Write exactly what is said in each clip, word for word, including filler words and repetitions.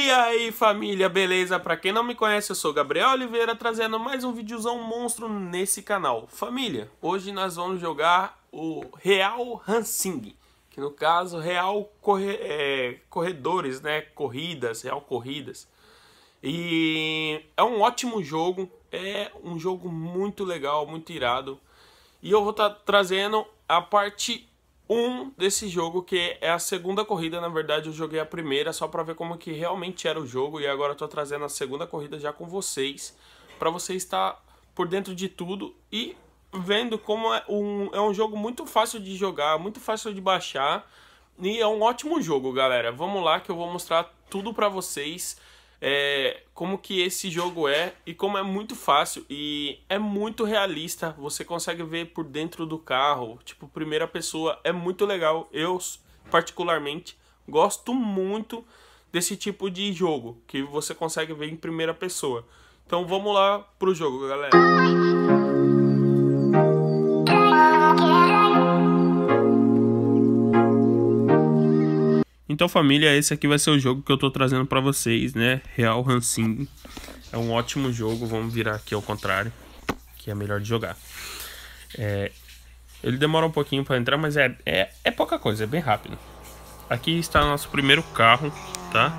E aí família, beleza? Pra quem não me conhece, eu sou Gabriel Oliveira, trazendo mais um videozão monstro nesse canal. Família, hoje nós vamos jogar o Real Racing, que no caso, Real corre é, Corredores, né? Corridas, Real Corridas. E é um ótimo jogo, é um jogo muito legal, muito irado. E eu vou estar tá trazendo a parte um desse jogo, que é a segunda corrida. Na verdade eu joguei a primeira só para ver como que realmente era o jogo, e agora eu tô trazendo a segunda corrida já com vocês, para você estar por dentro de tudo e vendo como é um, é um jogo muito fácil de jogar, muito fácil de baixar, e é um ótimo jogo, galera. Vamos lá que eu vou mostrar tudo para vocês. É, como que esse jogo é e como é muito fácil e é muito realista. Você consegue ver por dentro do carro, tipo primeira pessoa, é muito legal. Eu particularmente gosto muito desse tipo de jogo que você consegue ver em primeira pessoa. Então vamos lá pro jogo, galera. Então família, esse aqui vai ser o jogo que eu tô trazendo pra vocês, né? Real Racing. É um ótimo jogo, vamos virar aqui ao contrário, que é melhor de jogar. É, ele demora um pouquinho pra entrar, mas é, é, é pouca coisa, é bem rápido. Aqui está o nosso primeiro carro, tá?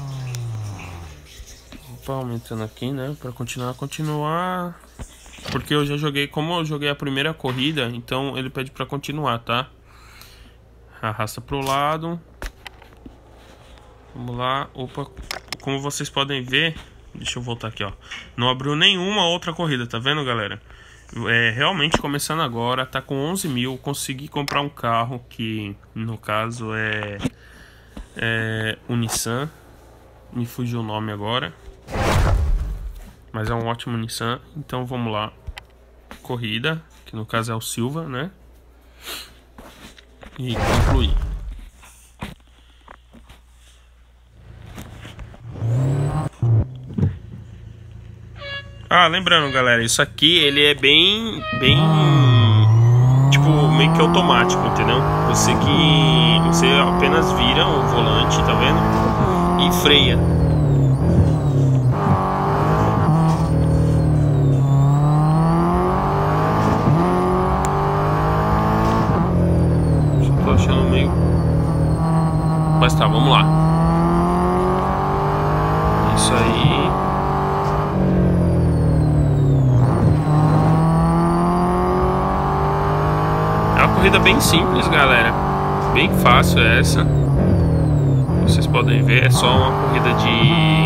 Opa, aumentando aqui, né? Pra continuar, continuar. Porque eu já joguei, como eu joguei a primeira corrida, então ele pede pra continuar, tá? Arrasta pro lado. Vamos lá, opa, como vocês podem ver, deixa eu voltar aqui, ó, não abriu nenhuma outra corrida, tá vendo, galera? É, realmente começando agora, tá com onze mil, consegui comprar um carro que, no caso, é, é o Nissan, me fugiu o nome agora, mas é um ótimo Nissan. Então vamos lá, corrida, que no caso é o Silva, né, e concluir. Ah, lembrando, galera, isso aqui ele é bem, bem, tipo, meio que automático, entendeu? Você que, você apenas vira o volante, tá vendo? E freia. Só tô achando meio... Mas tá, vamos lá. Isso aí... Corrida bem simples, galera, bem fácil essa. Vocês podem ver, é só uma corrida de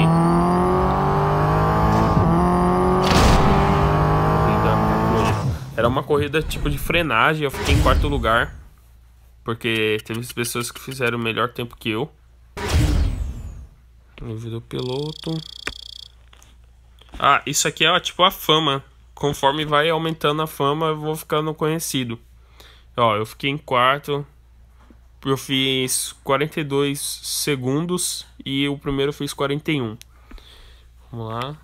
era uma corrida tipo de frenagem. Eu fiquei em quarto lugar porque teve pessoas que fizeram o melhor tempo que eu. Nível do piloto. Ah, isso aqui é tipo a fama. Conforme vai aumentando a fama, eu vou ficando conhecido. Ó, eu fiquei em quarto, eu fiz quarenta e dois segundos e o primeiro eu fiz quarenta e um. Vamos lá.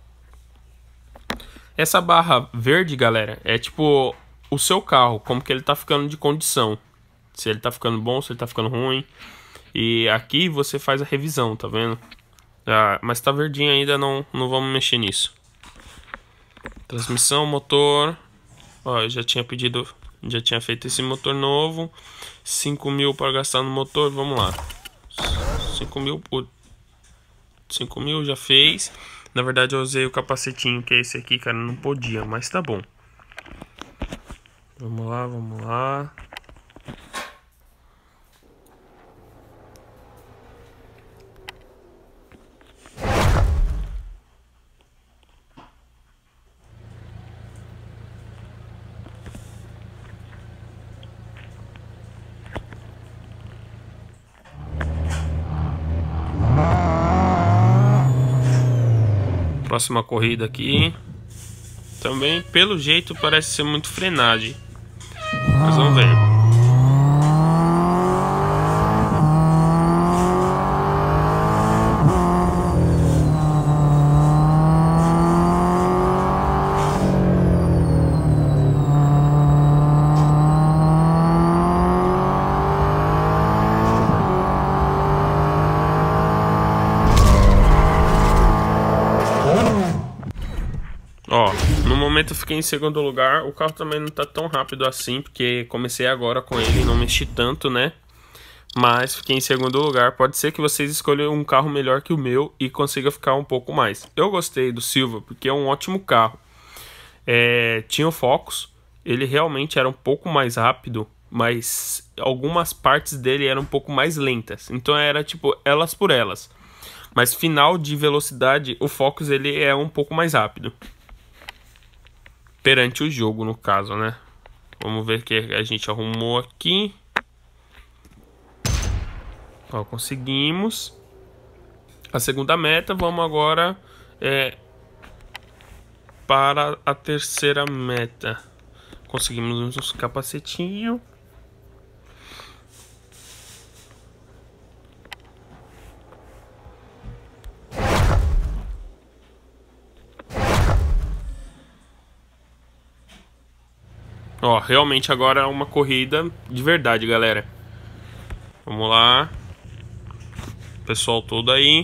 Essa barra verde, galera, é tipo o seu carro, como que ele tá ficando de condição. Se ele tá ficando bom, se ele tá ficando ruim. E aqui você faz a revisão, tá vendo? Ah, mas tá verdinho ainda, não, não vamos mexer nisso. Transmissão, motor. Ó, eu já tinha pedido... Já tinha feito esse motor novo. cinco mil para gastar no motor. Vamos lá. cinco mil. cinco mil já fez. Na verdade eu usei o capacetinho, que é esse aqui, cara. Não podia, mas tá bom. Vamos lá, vamos lá. Próxima corrida aqui. Também, pelo jeito, parece ser muito frenagem. Mas vamos ver. Ó, no momento eu fiquei em segundo lugar. O carro também não tá tão rápido assim, porque comecei agora com ele e não mexi tanto, né? Mas fiquei em segundo lugar. Pode ser que vocês escolham um carro melhor que o meu e consiga ficar um pouco mais. Eu gostei do Silva porque é um ótimo carro. É, tinha o Focus, ele realmente era um pouco mais rápido, mas algumas partes dele eram um pouco mais lentas. Então era tipo elas por elas. Mas final de velocidade, o Focus ele é um pouco mais rápido. Perante o jogo, no caso, né? Vamos ver o que a gente arrumou aqui. Ó, conseguimos a segunda meta. Vamos agora é, para a terceira meta. Conseguimos uns capacetinhos. Ó, realmente agora é uma corrida de verdade, galera. Vamos lá. Pessoal todo aí.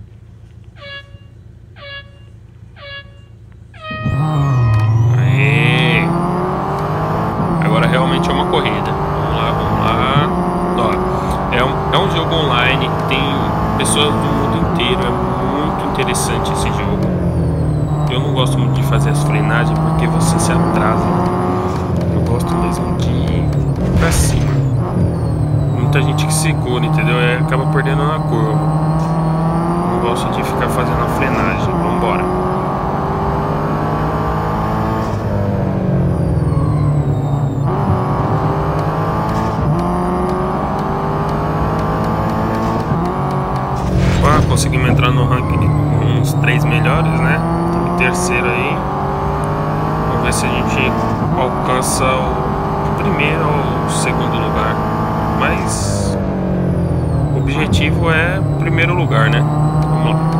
Aê. Agora realmente é uma corrida. Vamos lá, vamos lá. Ó, é um, é um jogo online. Tem pessoas do mundo inteiro. É muito interessante esse jogo. Eu não gosto muito de fazer as frenagens porque você se atrasa. Eu gosto mesmo de ir pra cima. Muita gente que segura, entendeu? É, acaba perdendo na curva. Não gosto de ficar fazendo a frenagem. Vambora. Ah, conseguimos entrar no ranking uns três melhores, né? Estamos em terceiro aí. Vamos ver se a gente alcança o primeiro ou o segundo lugar. Mas o objetivo é primeiro lugar, né? Vamos lá.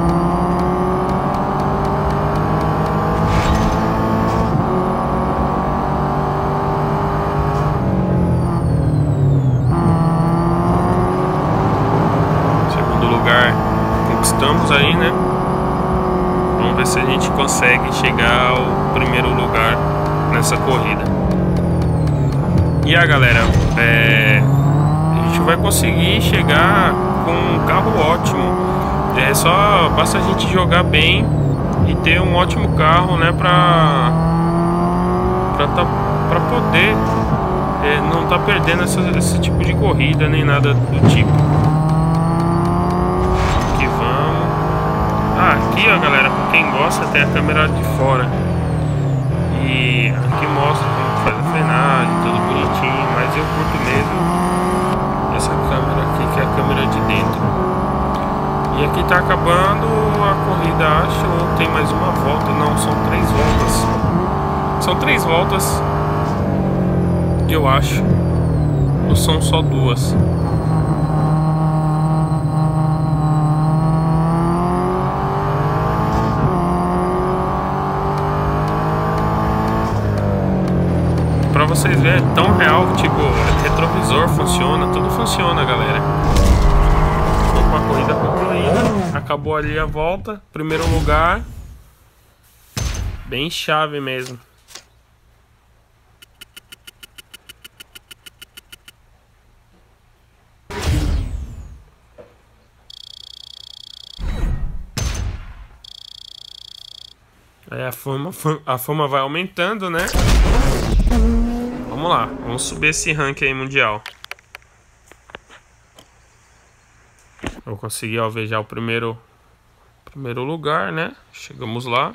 Segundo lugar conquistamos aí, né? Vamos ver se a gente consegue chegar ao primeiro lugar nessa corrida. E a galera, é, a gente vai conseguir chegar com um carro ótimo. É só basta a gente jogar bem e ter um ótimo carro, né, pra pra, tá, pra poder é, não tá perdendo essa, esse tipo de corrida nem nada do tipo. Aqui vamos. Ah, aqui ó, galera, pra quem gosta tem a câmera de fora e aqui mostra como faz a frenagem, tudo bonitinho, mas eu curto mesmo essa câmera aqui, que é a câmera de dentro. E aqui tá acabando a corrida, acho, ou tem mais uma volta? Não, são três voltas. São três voltas, eu acho. Ou são só duas? Pra vocês verem, é tão real, tipo, retrovisor funciona, tudo funciona, galera. Com a corrida concluída, acabou ali a volta, primeiro lugar, bem chave mesmo. Aí a fama, a fama vai aumentando, né? Vamos lá, vamos subir esse ranking aí mundial. Eu consegui alvejar o primeiro, primeiro lugar, né? Chegamos lá.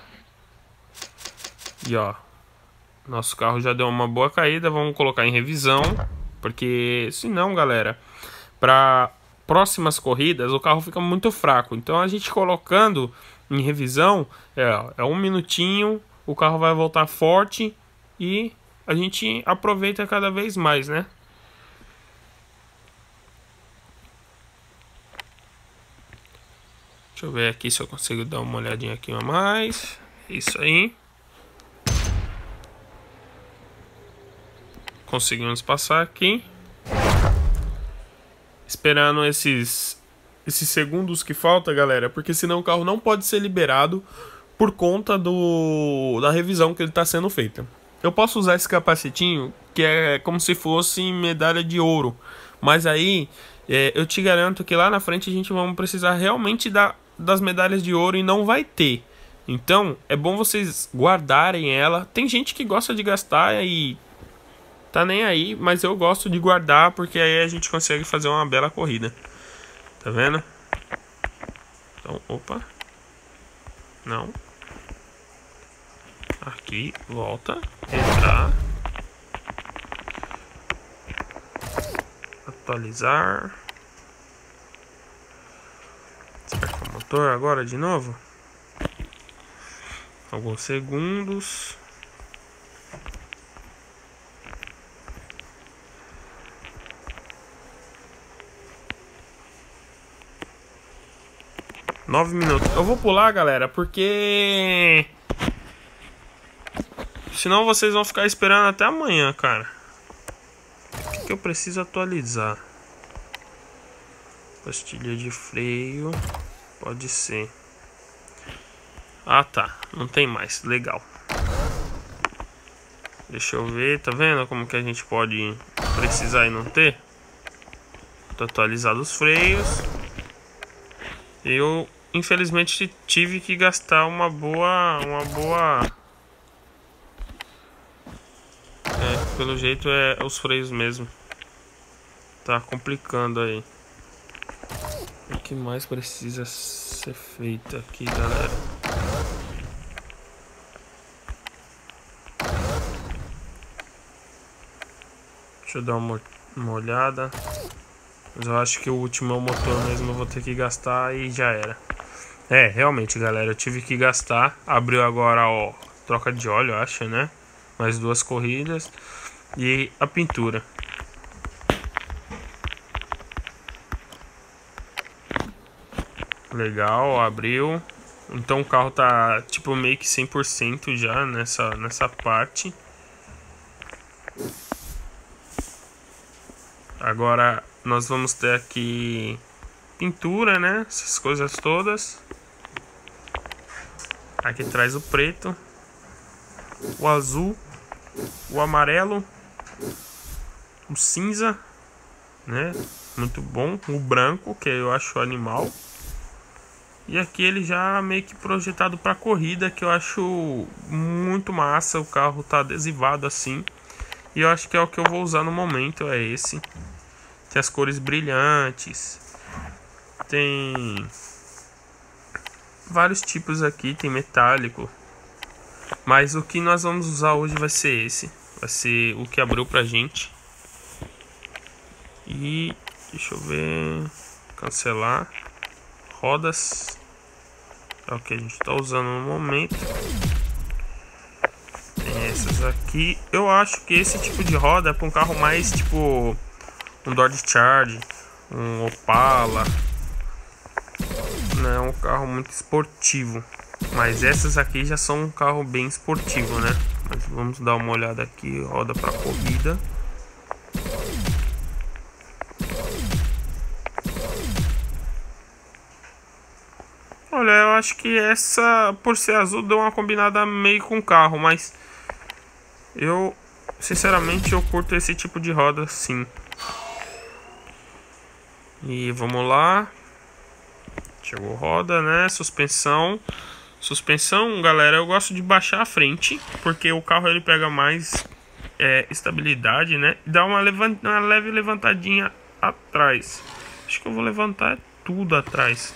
E ó, nosso carro já deu uma boa caída. Vamos colocar em revisão, porque senão, galera, para próximas corridas o carro fica muito fraco. Então a gente colocando em revisão, é, é um minutinho, o carro vai voltar forte e a gente aproveita cada vez mais, né? Deixa eu ver aqui se eu consigo dar uma olhadinha aqui a mais. Isso aí. Conseguimos passar aqui. Esperando esses, esses segundos que falta, galera. Porque senão o carro não pode ser liberado por conta do, da revisão que ele está sendo feita. Eu posso usar esse capacetinho, que é como se fosse medalha de ouro. Mas aí, é, eu te garanto que lá na frente a gente vai precisar realmente da, das medalhas de ouro e não vai ter. Então, é bom vocês guardarem ela. Tem gente que gosta de gastar e tá nem aí, mas eu gosto de guardar porque aí a gente consegue fazer uma bela corrida. Tá vendo? Então, opa. Não. Aqui, volta, entrar, atualizar, despertar o motor agora de novo, alguns segundos, nove minutos. Eu vou pular, galera, porque senão vocês vão ficar esperando até amanhã, cara. O que eu preciso atualizar? Pastilha de freio. Pode ser. Ah, tá. Não tem mais. Legal. Deixa eu ver. Tá vendo como que a gente pode precisar e não ter? Tô atualizado os freios. Eu, infelizmente, tive que gastar uma boa... Uma boa... É, pelo jeito é os freios mesmo. Tá complicando aí. O que mais precisa ser feito aqui, galera? Deixa eu dar uma, uma olhada. Mas eu acho que o último é o motor mesmo. Eu vou ter que gastar e já era. É, realmente, galera. Eu tive que gastar. Abriu agora, ó, troca de óleo, eu acho, né? Mais duas corridas. E a pintura. Legal, abriu. Então o carro tá tipo meio que cem por cento já nessa, nessa parte. Agora nós vamos ter aqui pintura, né? Essas coisas todas. Aqui traz o preto, o azul, o amarelo, o cinza, né? Muito bom. O branco, que eu acho animal. E aqui ele já meio que projetado para corrida, que eu acho muito massa. O carro tá adesivado assim. E eu acho que é o que eu vou usar no momento, é esse. Tem as cores brilhantes. Tem vários tipos aqui, tem metálico. Mas o que nós vamos usar hoje vai ser esse. Vai ser o que abriu pra gente. E deixa eu ver. Cancelar. Rodas. É o que a gente tá usando no momento. Tem essas aqui. Eu acho que esse tipo de roda é para um carro mais tipo um Dodge Charger, um Opala. Não é um carro muito esportivo. Mas essas aqui já são um carro bem esportivo, né? Mas vamos dar uma olhada aqui. Roda para corrida. Olha, eu acho que essa, por ser azul, deu uma combinada meio com o carro, mas eu, sinceramente, eu curto esse tipo de roda, sim. E vamos lá. Chegou roda, né? Suspensão. Suspensão, galera, eu gosto de baixar a frente, porque o carro ele pega mais é, estabilidade, né? E dá uma, levant... uma leve levantadinha atrás. Acho que eu vou levantar tudo atrás.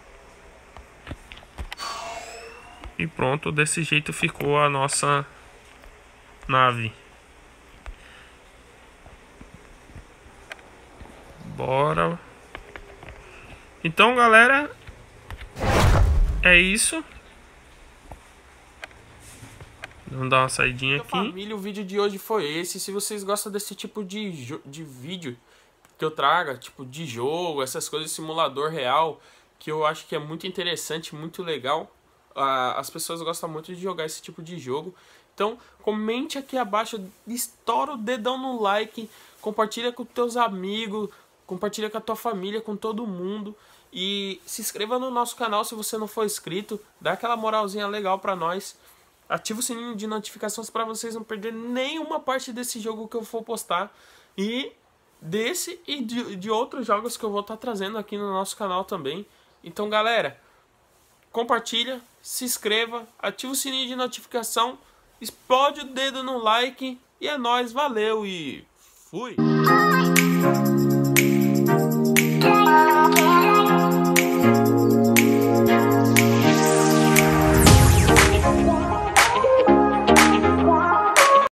E pronto, desse jeito ficou a nossa nave. Bora. Então, galera, é isso. Vamos dar uma saidinha aqui. Família, o vídeo de hoje foi esse. Se vocês gostam desse tipo de, de vídeo que eu traga, tipo de jogo, essas coisas, simulador real, que eu acho que é muito interessante, muito legal. As pessoas gostam muito de jogar esse tipo de jogo. Então comente aqui abaixo, estoura o dedão no like, compartilha com teus amigos, compartilha com a tua família, com todo mundo. E se inscreva no nosso canal se você não for inscrito. Dá aquela moralzinha legal pra nós. Ativa o sininho de notificações para vocês não perderem nenhuma parte desse jogo que eu for postar. E desse e de, de outros jogos que eu vou estar trazendo aqui no nosso canal também. Então, galera, compartilha, se inscreva, ativa o sininho de notificação, explode o dedo no like. E é nóis, valeu e fui!